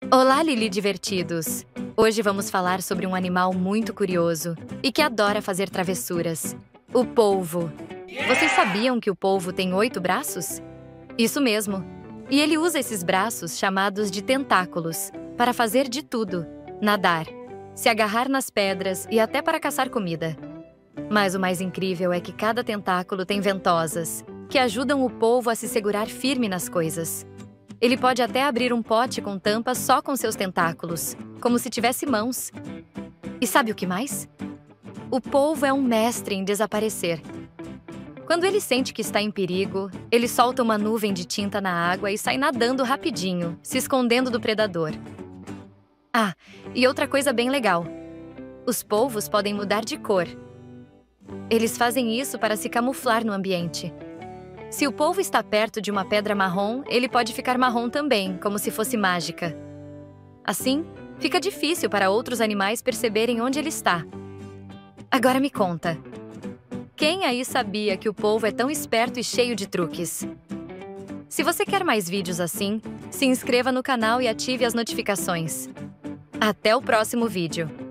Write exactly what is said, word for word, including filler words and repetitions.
Olá, Lili Divertidos! Hoje vamos falar sobre um animal muito curioso e que adora fazer travessuras: o polvo. Vocês sabiam que o polvo tem oito braços? Isso mesmo! E ele usa esses braços, chamados de tentáculos, para fazer de tudo: nadar, se agarrar nas pedras e até para caçar comida. Mas o mais incrível é que cada tentáculo tem ventosas, que ajudam o polvo a se segurar firme nas coisas. Ele pode até abrir um pote com tampa só com seus tentáculos, como se tivesse mãos. E sabe o que mais? O polvo é um mestre em desaparecer. Quando ele sente que está em perigo, ele solta uma nuvem de tinta na água e sai nadando rapidinho, se escondendo do predador. Ah, e outra coisa bem legal: os polvos podem mudar de cor. Eles fazem isso para se camuflar no ambiente. Se o polvo está perto de uma pedra marrom, ele pode ficar marrom também, como se fosse mágica. Assim, fica difícil para outros animais perceberem onde ele está. Agora me conta: quem aí sabia que o polvo é tão esperto e cheio de truques? Se você quer mais vídeos assim, se inscreva no canal e ative as notificações. Até o próximo vídeo!